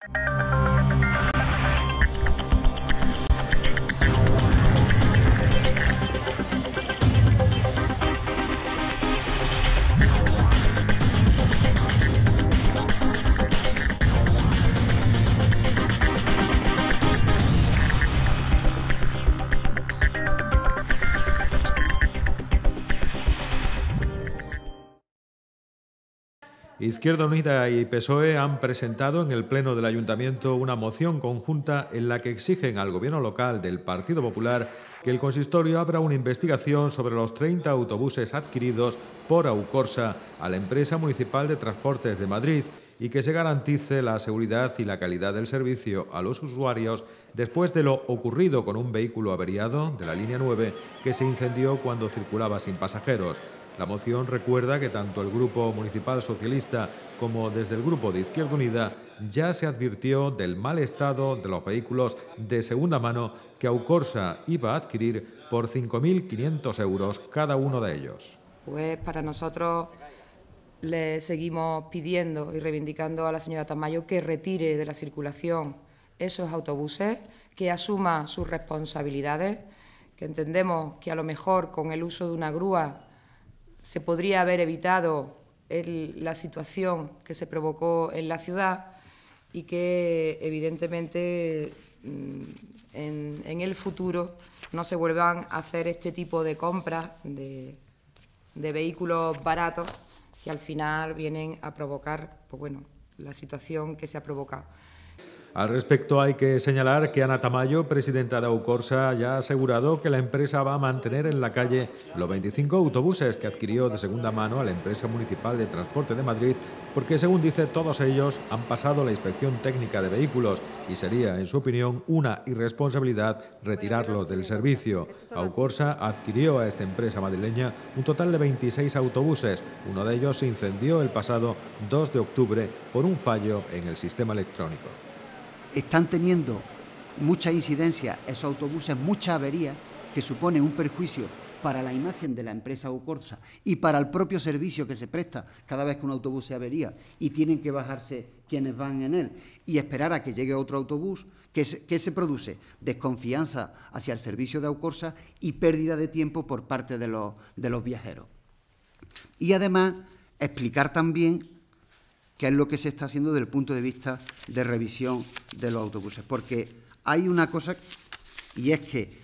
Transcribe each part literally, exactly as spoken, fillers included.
Izquierda Unida y P S O E han presentado en el Pleno del Ayuntamiento una moción conjunta en la que exigen al Gobierno local del Partido Popular que el consistorio abra una investigación sobre los treinta autobuses adquiridos por Aucorsa a la empresa municipal de Transportes de Madrid y que se garantice la seguridad y la calidad del servicio a los usuarios después de lo ocurrido con un vehículo averiado de la línea nueve que se incendió cuando circulaba sin pasajeros. La moción recuerda que tanto el Grupo Municipal Socialista como desde el Grupo de Izquierda Unida ya se advirtió del mal estado de los vehículos de segunda mano que Aucorsa iba a adquirir por cinco mil quinientos euros cada uno de ellos. Pues para nosotros le seguimos pidiendo y reivindicando a la señora Tamayo que retire de la circulación esos autobuses, que asuma sus responsabilidades, que entendemos que a lo mejor con el uso de una grúa se podría haber evitado el, la situación que se provocó en la ciudad y que, evidentemente, en, en el futuro no se vuelvan a hacer este tipo de compras de, de vehículos baratos que al final vienen a provocar, pues bueno, la situación que se ha provocado. Al respecto, hay que señalar que Ana Tamayo, presidenta de Aucorsa, ya ha asegurado que la empresa va a mantener en la calle los veinticinco autobuses que adquirió de segunda mano a la empresa municipal de Transporte de Madrid, porque, según dice, todos ellos han pasado la inspección técnica de vehículos y sería, en su opinión, una irresponsabilidad retirarlos del servicio. Aucorsa adquirió a esta empresa madrileña un total de veintiséis autobuses. Uno de ellos se incendió el pasado dos de octubre por un fallo en el sistema electrónico. Están teniendo mucha incidencia esos autobuses, mucha avería, que supone un perjuicio para la imagen de la empresa Aucorsa y para el propio servicio que se presta cada vez que un autobús se avería y tienen que bajarse quienes van en él y esperar a que llegue otro autobús. ¿Qué se, qué se produce? Desconfianza hacia el servicio de Aucorsa y pérdida de tiempo por parte de los, de los viajeros. Y además explicar también qué es lo que se está haciendo desde el punto de vista de revisión de los autobuses. Porque hay una cosa, y es que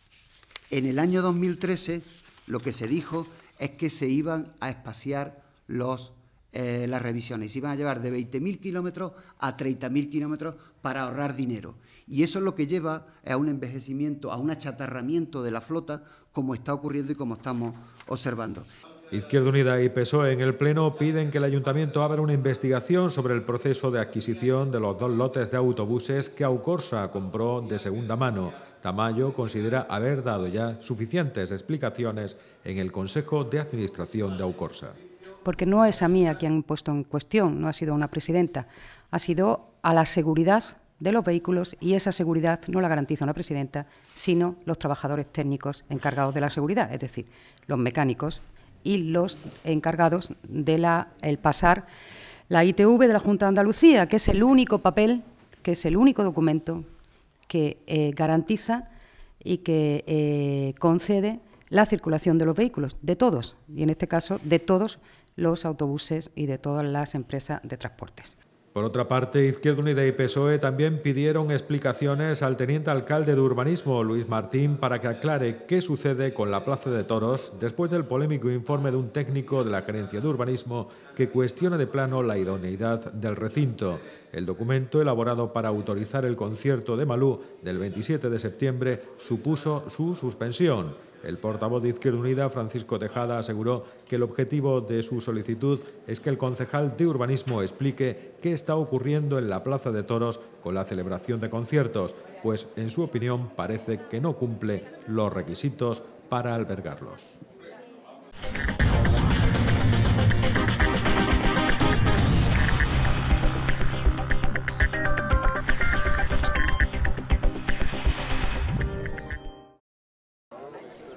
en el año dos mil trece lo que se dijo es que se iban a espaciar los, eh, las revisiones, se iban a llevar de veinte mil kilómetros a treinta mil kilómetros para ahorrar dinero. Y eso es lo que lleva a un envejecimiento, a un achatarramiento de la flota, como está ocurriendo y como estamos observando. Izquierda Unida y P S O E en el Pleno piden que el Ayuntamiento abra una investigación sobre el proceso de adquisición de los dos lotes de autobuses que Aucorsa compró de segunda mano. Tamayo considera haber dado ya suficientes explicaciones en el Consejo de Administración de Aucorsa. Porque no es a mí a quien han puesto en cuestión, no ha sido una presidenta, ha sido a la seguridad de los vehículos y esa seguridad no la garantiza una presidenta, sino los trabajadores técnicos encargados de la seguridad, es decir, los mecánicos y los encargados de la, el pasar la I T V de la Junta de Andalucía, que es el único papel, que es el único documento que eh, garantiza y que eh, concede la circulación de los vehículos, de todos, y en este caso de todos los autobuses y de todas las empresas de transportes. Por otra parte, Izquierda Unida y P S O E también pidieron explicaciones al teniente alcalde de Urbanismo, Luis Martín, para que aclare qué sucede con la Plaza de Toros después del polémico informe de un técnico de la Gerencia de Urbanismo que cuestiona de plano la idoneidad del recinto. El documento, elaborado para autorizar el concierto de Malú del veintisiete de septiembre, supuso su suspensión. El portavoz de Izquierda Unida, Francisco Tejada, aseguró que el objetivo de su solicitud es que el concejal de Urbanismo explique qué está ocurriendo en la Plaza de Toros con la celebración de conciertos, pues, en su opinión, parece que no cumple los requisitos para albergarlos.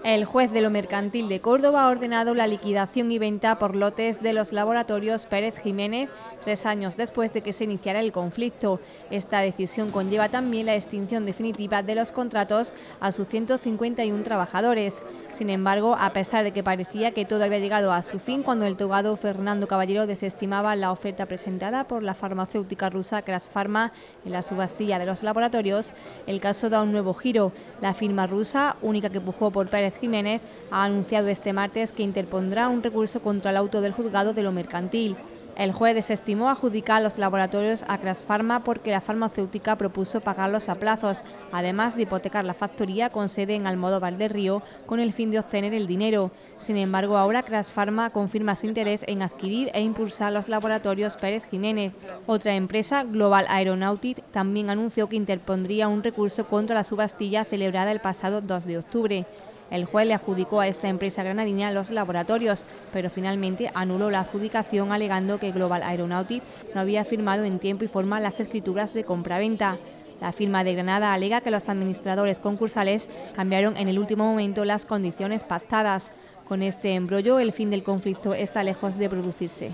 El juez de lo mercantil de Córdoba ha ordenado la liquidación y venta por lotes de los laboratorios Pérez Jiménez, tres años después de que se iniciara el conflicto. Esta decisión conlleva también la extinción definitiva de los contratos a sus ciento cincuenta y uno trabajadores. Sin embargo, a pesar de que parecía que todo había llegado a su fin cuando el togado Fernando Caballero desestimaba la oferta presentada por la farmacéutica rusa Crasfarma en la subastilla de los laboratorios, el caso da un nuevo giro. La firma rusa, única que pujó por Pérez Jiménez, ha anunciado este martes que interpondrá un recurso contra el auto del juzgado de lo mercantil. El juez desestimó adjudicar los laboratorios a Crasfarma porque la farmacéutica propuso pagarlos a plazos, además de hipotecar la factoría con sede en Almodóvar del Río con el fin de obtener el dinero. Sin embargo, ahora Crasfarma confirma su interés en adquirir e impulsar los laboratorios Pérez Jiménez. Otra empresa, Global Aeronautic, también anunció que interpondría un recurso contra la subastilla celebrada el pasado dos de octubre. El juez le adjudicó a esta empresa granadina los laboratorios, pero finalmente anuló la adjudicación alegando que Global Aeronautic no había firmado en tiempo y forma las escrituras de compraventa. La firma de Granada alega que los administradores concursales cambiaron en el último momento las condiciones pactadas. Con este embrollo, el fin del conflicto está lejos de producirse.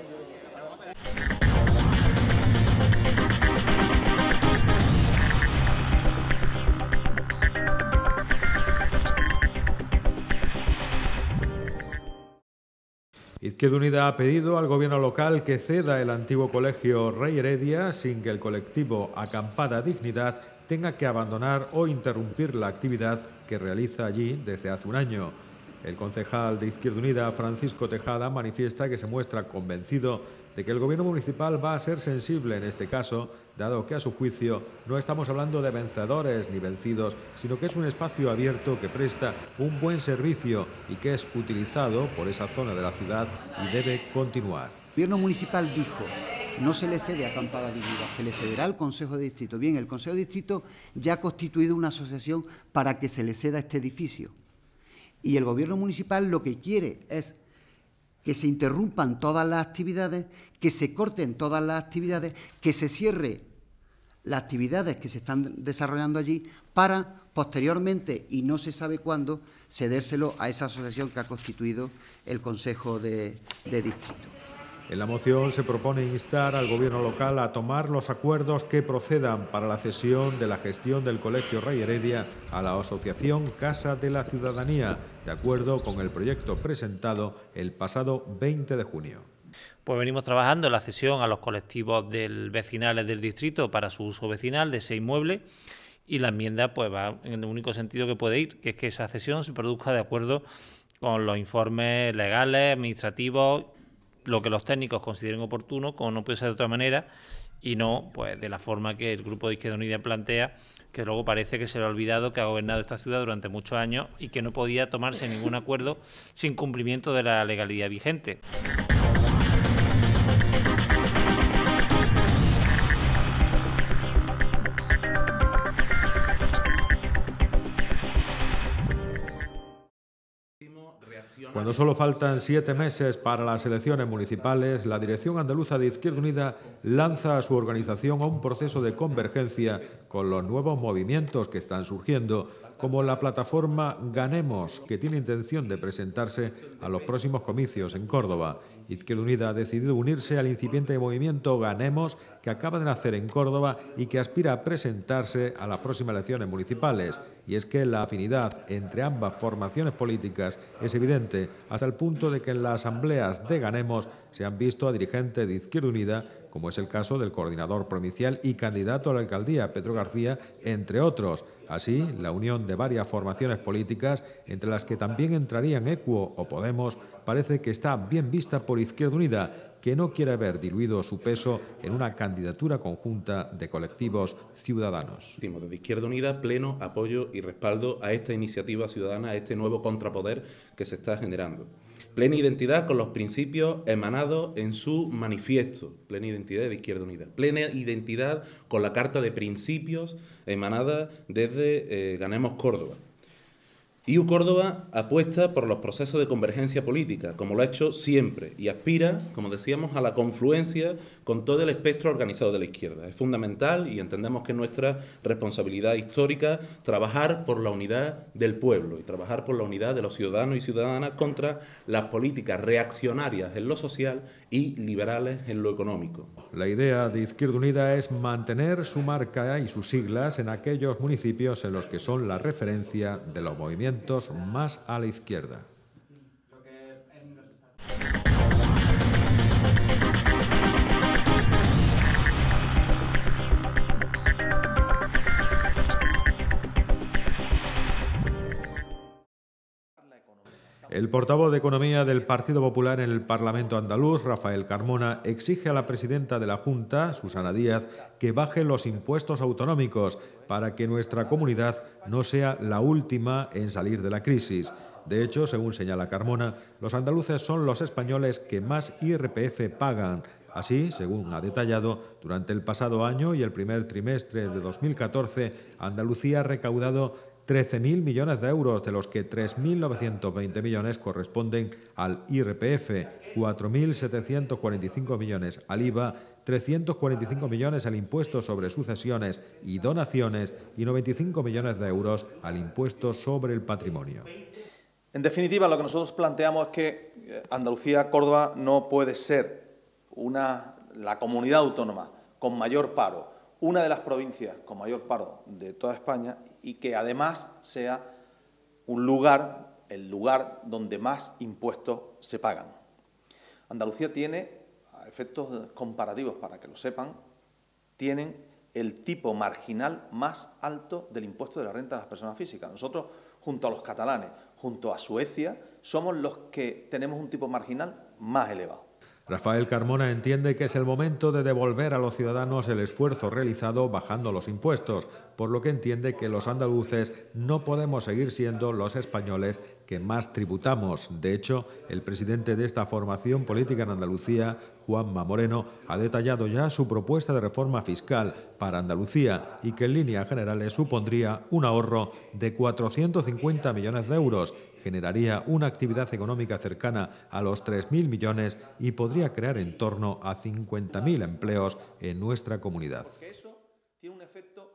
Izquierda Unida ha pedido al gobierno local que ceda el antiguo colegio Rey Heredia sin que el colectivo Acampada Dignidad tenga que abandonar o interrumpir la actividad que realiza allí desde hace un año. El concejal de Izquierda Unida, Francisco Tejada, manifiesta que se muestra convencido de que el gobierno municipal va a ser sensible en este caso, dado que a su juicio no estamos hablando de vencedores ni vencidos, sino que es un espacio abierto que presta un buen servicio y que es utilizado por esa zona de la ciudad y debe continuar. El gobierno municipal dijo: no se le cede a Acampada Dignidad, se le cederá al Consejo de Distrito. Bien, el Consejo de Distrito ya ha constituido una asociación para que se le ceda este edificio. Y el gobierno municipal lo que quiere es que se interrumpan todas las actividades, que se corten todas las actividades, que se cierre las actividades que se están desarrollando allí para, posteriormente, y no se sabe cuándo, cedérselo a esa asociación que ha constituido el Consejo de, de Distrito. En la moción se propone instar al gobierno local a tomar los acuerdos que procedan para la cesión de la gestión del Colegio Rey Heredia a la Asociación Casa de la Ciudadanía, de acuerdo con el proyecto presentado el pasado veinte de junio. Pues venimos trabajando en la cesión a los colectivos del vecinales del distrito para su uso vecinal de ese inmueble, y la enmienda pues va en el único sentido que puede ir, que es que esa cesión se produzca de acuerdo con los informes legales, administrativos, lo que los técnicos consideren oportuno, como no puede ser de otra manera, y no pues de la forma que el Grupo de Izquierda Unida plantea, que luego parece que se le ha olvidado que ha gobernado esta ciudad durante muchos años y que no podía tomarse ningún acuerdo sin cumplimiento de la legalidad vigente. Cuando solo faltan siete meses para las elecciones municipales, la Dirección Andaluza de Izquierda Unida lanza a su organización a un proceso de convergencia con los nuevos movimientos que están surgiendo, como la plataforma Ganemos, que tiene intención de presentarse a los próximos comicios en Córdoba. Izquierda Unida ha decidido unirse al incipiente movimiento Ganemos, que acaba de nacer en Córdoba y que aspira a presentarse a las próximas elecciones municipales. Y es que la afinidad entre ambas formaciones políticas es evidente, hasta el punto de que en las asambleas de Ganemos se han visto a dirigentes de Izquierda Unida, como es el caso del coordinador provincial y candidato a la alcaldía, Pedro García, entre otros. Así, la unión de varias formaciones políticas, entre las que también entrarían Equo o Podemos, parece que está bien vista por Izquierda Unida, que no quiere ver diluido su peso en una candidatura conjunta de colectivos ciudadanos. Desde Izquierda Unida, pleno apoyo y respaldo a esta iniciativa ciudadana, a este nuevo contrapoder que se está generando. Plena identidad con los principios emanados en su manifiesto, plena identidad de Izquierda Unida, plena identidad con la Carta de Principios emanada desde eh, Ganemos Córdoba. I U Córdoba apuesta por los procesos de convergencia política, como lo ha hecho siempre, y aspira, como decíamos, a la confluencia con todo el espectro organizado de la izquierda. Es fundamental y entendemos que es nuestra responsabilidad histórica trabajar por la unidad del pueblo y trabajar por la unidad de los ciudadanos y ciudadanas contra las políticas reaccionarias en lo social y liberales en lo económico. La idea de Izquierda Unida es mantener su marca y sus siglas en aquellos municipios en los que son la referencia de los movimientos más a la izquierda. El portavoz de Economía del Partido Popular en el Parlamento andaluz, Rafael Carmona, exige a la presidenta de la Junta, Susana Díaz, que baje los impuestos autonómicos para que nuestra comunidad no sea la última en salir de la crisis. De hecho, según señala Carmona, los andaluces son los españoles que más I R P F pagan. Así, según ha detallado, durante el pasado año y el primer trimestre de dos mil catorce, Andalucía ha recaudado trece mil millones de euros, de los que tres mil novecientos veinte millones corresponden al I R P F, cuatro mil setecientos cuarenta y cinco millones al I V A, trescientos cuarenta y cinco millones al impuesto sobre sucesiones y donaciones y noventa y cinco millones de euros al impuesto sobre el patrimonio. En definitiva, lo que nosotros planteamos es que Andalucía, Córdoba, no puede ser una, la comunidad autónoma con mayor paro, una de las provincias con mayor paro de toda España, y que además sea un lugar, el lugar donde más impuestos se pagan. Andalucía tiene, a efectos comparativos para que lo sepan, tienen el tipo marginal más alto del impuesto de la renta de las personas físicas. Nosotros, junto a los catalanes, junto a Suecia, somos los que tenemos un tipo marginal más elevado. Rafael Carmona entiende que es el momento de devolver a los ciudadanos el esfuerzo realizado bajando los impuestos, por lo que entiende que los andaluces no podemos seguir siendo los españoles que más tributamos. De hecho, el presidente de esta formación política en Andalucía, Juanma Moreno, ha detallado ya su propuesta de reforma fiscal para Andalucía y que en líneas generales supondría un ahorro de cuatrocientos cincuenta millones de euros, generaría una actividad económica cercana a los tres mil millones y podría crear en torno a cincuenta mil empleos en nuestra comunidad. Porque eso tiene un efecto...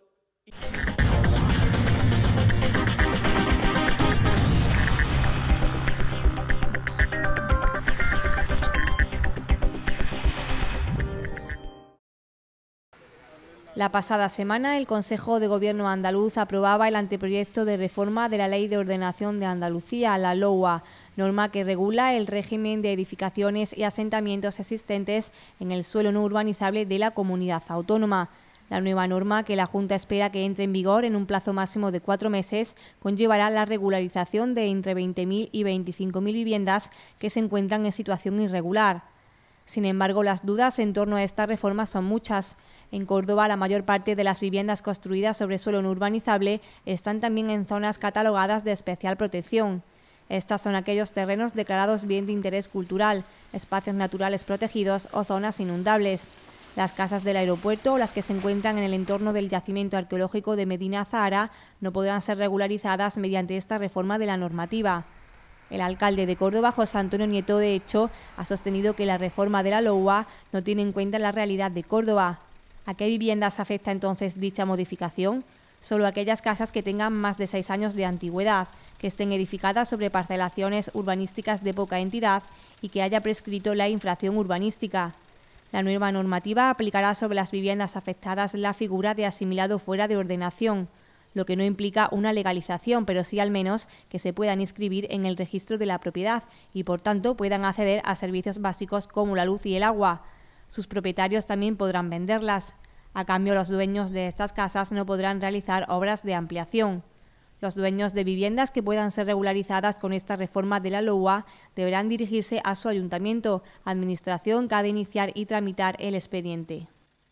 La pasada semana, el Consejo de Gobierno andaluz aprobaba el anteproyecto de reforma de la Ley de Ordenación de Andalucía, la LOA, norma que regula el régimen de edificaciones y asentamientos existentes en el suelo no urbanizable de la comunidad autónoma. La nueva norma, que la Junta espera que entre en vigor en un plazo máximo de cuatro meses, conllevará la regularización de entre veinte mil y veinticinco mil viviendas que se encuentran en situación irregular. Sin embargo, las dudas en torno a esta reforma son muchas. En Córdoba, la mayor parte de las viviendas construidas sobre suelo no urbanizable están también en zonas catalogadas de especial protección. Estas son aquellos terrenos declarados bien de interés cultural, espacios naturales protegidos o zonas inundables. Las casas del aeropuerto o las que se encuentran en el entorno del yacimiento arqueológico de Medina Zahara no podrán ser regularizadas mediante esta reforma de la normativa. El alcalde de Córdoba, José Antonio Nieto, de hecho, ha sostenido que la reforma de la LOA no tiene en cuenta la realidad de Córdoba. ¿A qué viviendas afecta entonces dicha modificación? Solo aquellas casas que tengan más de seis años de antigüedad, que estén edificadas sobre parcelaciones urbanísticas de poca entidad y que haya prescrito la infracción urbanística. La nueva normativa aplicará sobre las viviendas afectadas la figura de asimilado fuera de ordenación, lo que no implica una legalización, pero sí al menos que se puedan inscribir en el registro de la propiedad y, por tanto, puedan acceder a servicios básicos como la luz y el agua. Sus propietarios también podrán venderlas. A cambio, los dueños de estas casas no podrán realizar obras de ampliación. Los dueños de viviendas que puedan ser regularizadas con esta reforma de la LOA deberán dirigirse a su ayuntamiento, administración que ha de iniciar y tramitar el expediente.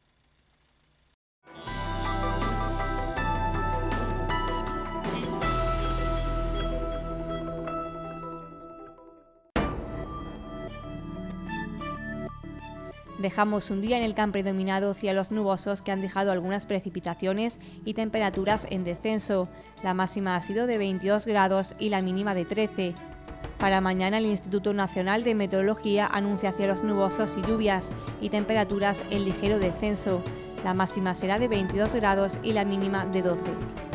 Dejamos un día en el que han predominado cielos nubosos que han dejado algunas precipitaciones y temperaturas en descenso. La máxima ha sido de veintidós grados y la mínima de trece. Para mañana el Instituto Nacional de Meteorología anuncia cielos nubosos y lluvias y temperaturas en ligero descenso. La máxima será de veintidós grados y la mínima de doce.